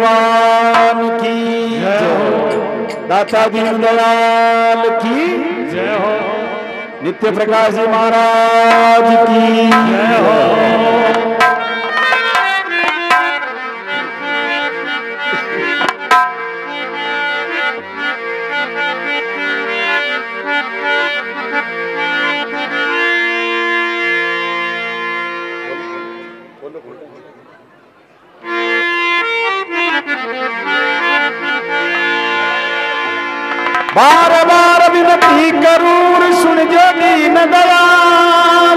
भगवान की जय हो। दाता दीनदयाल की जय हो। नित्य प्रकाश जी महाराज की जय हो। बार बार विनती करूर सुन जो दीन दयाल,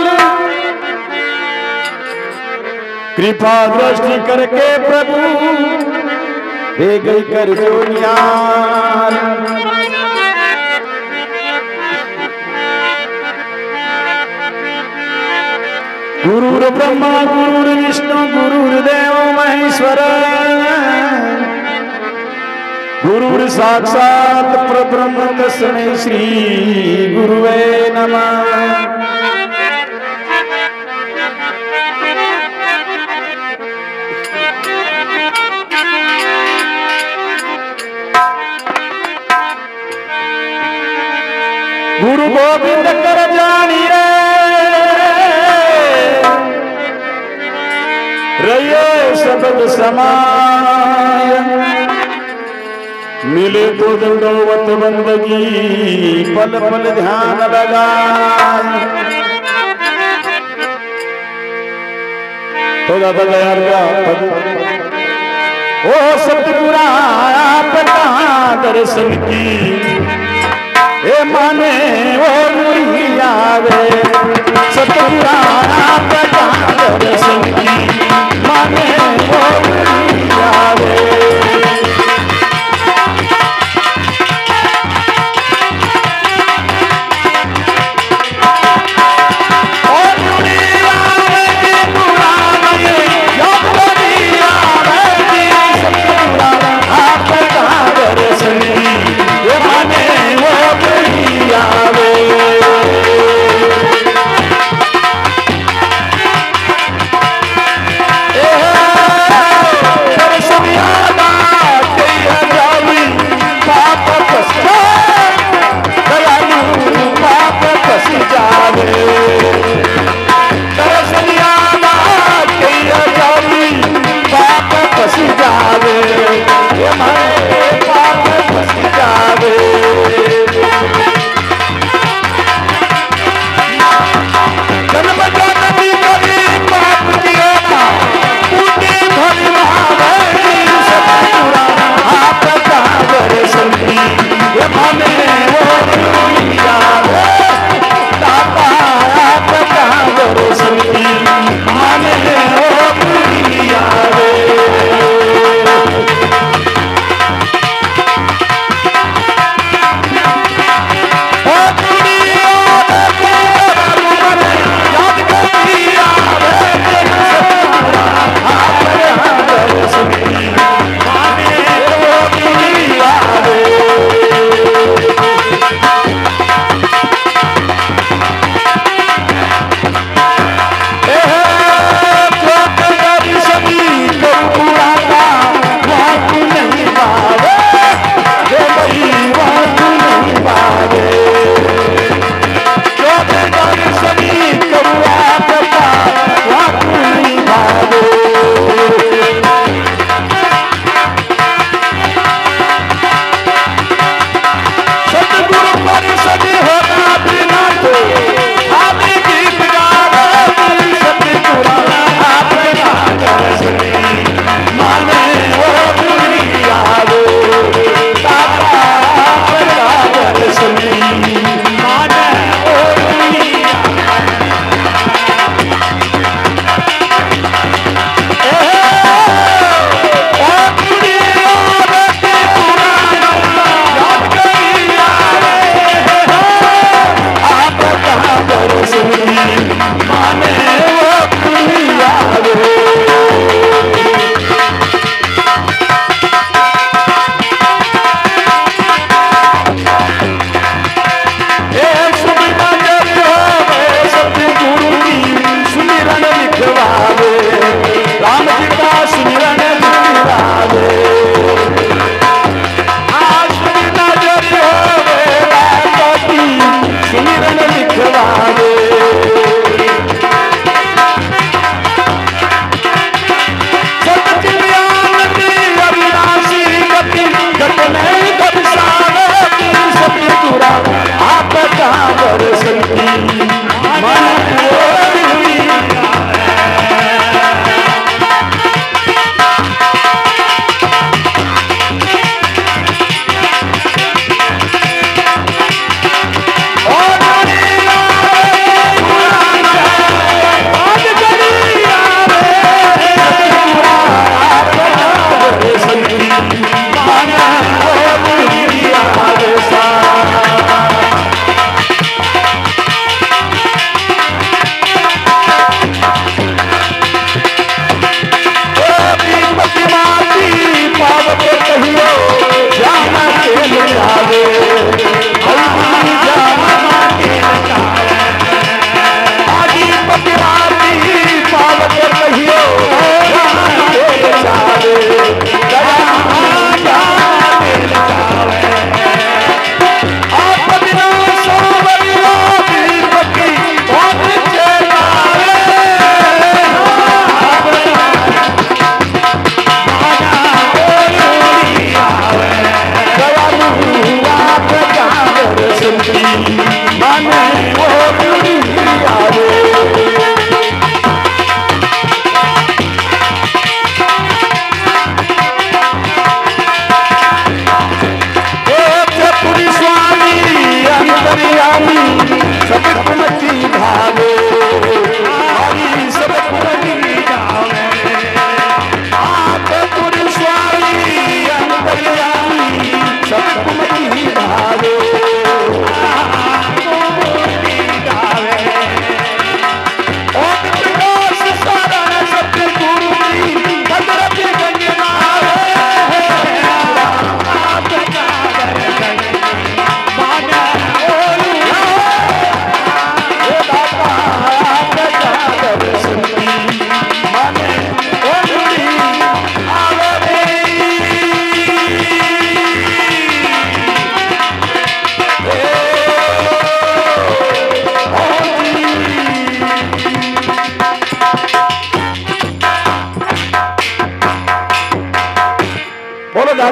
कृपा दृष्टि करके प्रभु दे गई कर जो न्याल। गुरुर ब्रह्मा गुरुर विष्णु गुरुर्देव महेश्वर, गुरुर साक्षात परब्रह्म तस्मै श्री गुरुवे नमः। गुरु गोविंद कर जानी रये सबद समाय, मिले तो दंडवत बंदगी पल पल ध्यान लगाए। तो दादा दयाल का पद ओ सतगुरा आपका दर्शन की ए माने ओ मुरी आवे। सतगुरा आपका दर्शन की माने ओ मुरी आवे। Yeah.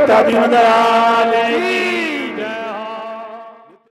दाता दीनदयाल